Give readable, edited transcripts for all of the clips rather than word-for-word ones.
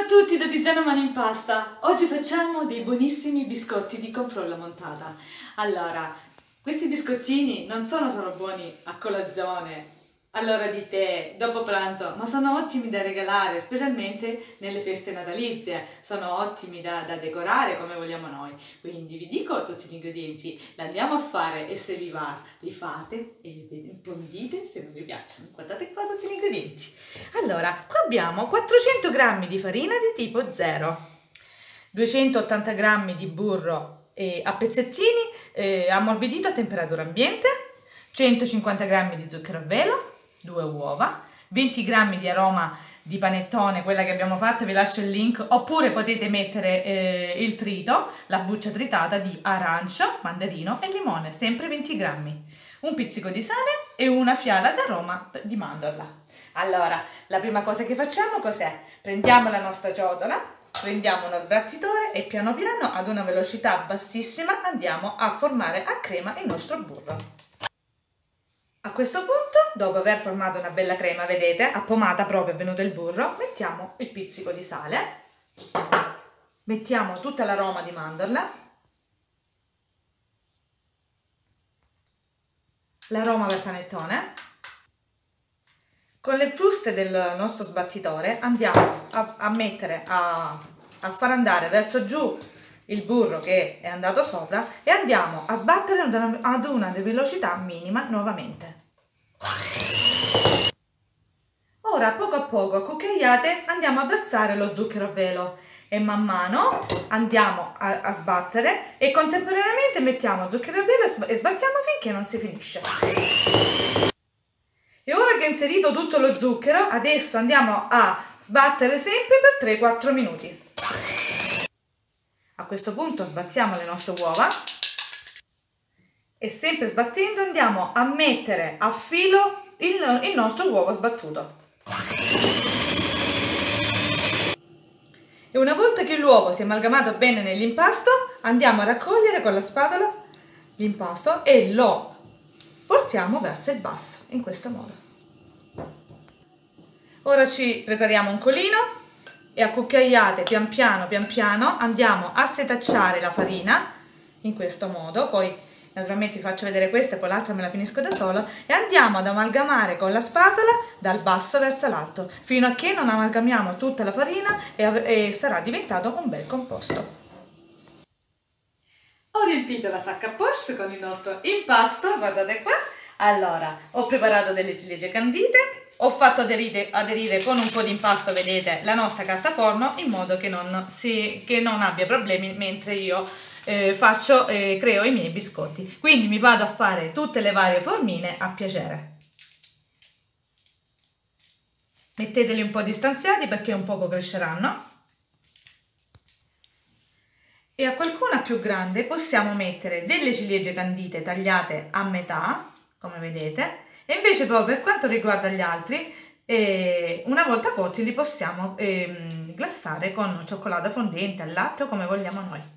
tutti da Tiziano Mani in Pasta. Oggi facciamo dei buonissimi biscotti di confrolla montata. Allora, questi biscottini non sono solo buoni a colazione, all'ora di tè, dopo pranzo, ma sono ottimi da regalare, specialmente nelle feste natalizie. Sono ottimi da decorare come vogliamo noi. Quindi vi dico tutti gli ingredienti, li andiamo a fare e se vi va li fate e poi mi dite se non vi piacciono. Guardate qua tutti gli ingredienti. Allora, qua abbiamo 400 g di farina di tipo 0, 280 g di burro a pezzettini ammorbidito a temperatura ambiente, 150 g di zucchero a velo, 2 uova, 20 g di aroma di panettone, quella che abbiamo fatto, vi lascio il link, oppure potete mettere il trito, la buccia tritata di arancio, mandarino e limone, sempre 20 g, un pizzico di sale e una fiala d'aroma di mandorla. Allora, la prima cosa che facciamo cos'è? Prendiamo la nostra ciotola, prendiamo uno sbattitore e piano piano ad una velocità bassissima andiamo a formare a crema il nostro burro. A questo punto, dopo aver formato una bella crema, vedete, a pomata proprio è venuto il burro, mettiamo il pizzico di sale, mettiamo tutta l'aroma di mandorla, l'aroma del panettone. Con le fruste del nostro sbattitore andiamo a mettere, a far andare verso giù il burro che è andato sopra e andiamo a sbattere ad una velocità minima nuovamente. Ora poco a poco a cucchiaiate andiamo a versare lo zucchero a velo e man mano andiamo a sbattere e contemporaneamente mettiamo zucchero a velo e sbattiamo finché non si finisce. E ora che è inserito tutto lo zucchero, adesso andiamo a sbattere sempre per 3-4 minuti. A questo punto sbattiamo le nostre uova e sempre sbattendo andiamo a mettere a filo il nostro uovo sbattuto. E una volta che l'uovo si è amalgamato bene nell'impasto, andiamo a raccogliere con la spatola l'impasto e lo portiamo verso il basso, in questo modo. Ora ci prepariamo un colino e a cucchiaiate pian piano andiamo a setacciare la farina, in questo modo, poi naturalmente vi faccio vedere questa e poi l'altra me la finisco da solo, e andiamo ad amalgamare con la spatola dal basso verso l'alto, fino a che non amalgamiamo tutta la farina e sarà diventato un bel composto. Ho riempito la sacca poche con il nostro impasto, guardate qua. Allora, ho preparato delle ciliegie candite, ho fatto aderire con un po' di impasto, vedete, la nostra carta forno, in modo che non abbia problemi mentre io creo i miei biscotti. Quindi mi vado a fare tutte le varie formine a piacere. Metteteli un po' distanziati perché un poco cresceranno. E a qualcuna più grande possiamo mettere delle ciliegie candite tagliate a metà, come vedete, e invece poi per quanto riguarda gli altri, una volta cotti li possiamo glassare con cioccolato fondente al latte o come vogliamo noi.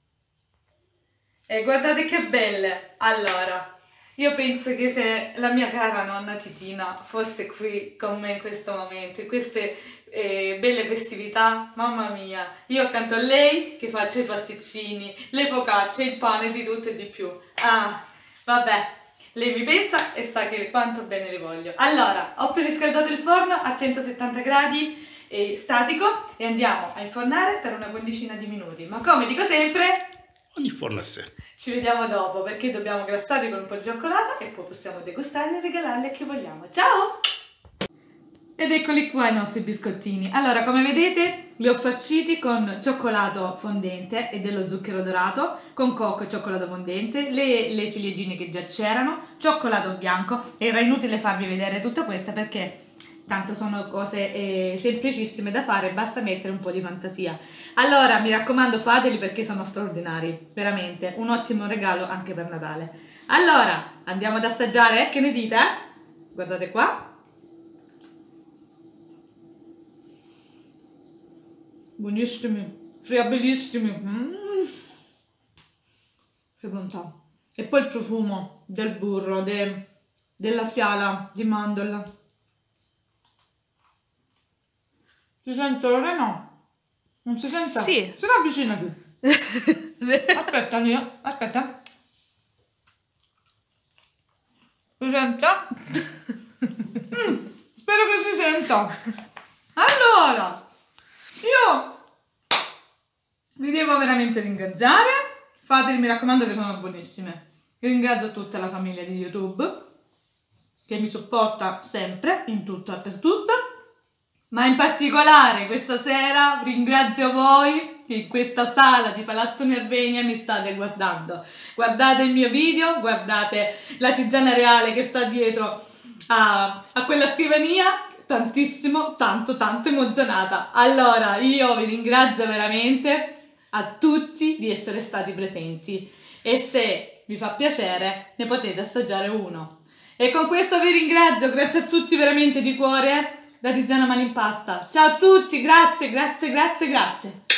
E guardate che belle! Allora, io penso che se la mia cara nonna Titina fosse qui con me in questo momento, in queste belle festività, mamma mia, io accanto a lei che faccio i pasticcini, le focacce, il pane, di tutto e di più. Ah, vabbè, lei mi pensa e sa che quanto bene le voglio. Allora, ho preriscaldato il forno a 170 gradi statico e andiamo a infornare per una quindicina di minuti. Ma come dico sempre, ogni forno a sé. ci vediamo dopo perché dobbiamo glassarli con un po' di cioccolato e poi possiamo degustarli e regalarli a chi vogliamo. Ciao! Ed eccoli qua i nostri biscottini. Allora, come vedete, li ho farciti con cioccolato fondente e dello zucchero dorato, con cocco e cioccolato fondente, le ciliegine che già c'erano, cioccolato bianco. Era inutile farvi vedere tutto questo perché tanto sono cose semplicissime da fare, basta mettere un po' di fantasia. Allora, mi raccomando, fateli perché sono straordinari, veramente, un ottimo regalo anche per Natale. Allora, andiamo ad assaggiare, che ne dite? Guardate qua. Buonissimi, friabilissimi. Che bontà. E poi il profumo del burro, della fiala di mandorla. Si sente, Lorena? Non si sente? Sì. Se no avvicina più. Aspetta, Dio, aspetta. Si sente? Spero che si senta. Allora, io vi devo veramente ringraziare. Fateli, mi raccomando, che sono buonissime. Ringrazio tutta la famiglia di YouTube che mi supporta sempre, in tutto e per tutto. Ma in particolare questa sera ringrazio voi che in questa sala di Palazzo Nervenia mi state guardando. Guardate il mio video, guardate la Tiziana Reale che sta dietro a quella scrivania, tantissimo, tanto emozionata. Allora, io vi ringrazio veramente a tutti di essere stati presenti e se vi fa piacere ne potete assaggiare uno. E con questo vi ringrazio, grazie a tutti veramente di cuore. Da Tiziana Mani in Pasta. Ciao a tutti, grazie.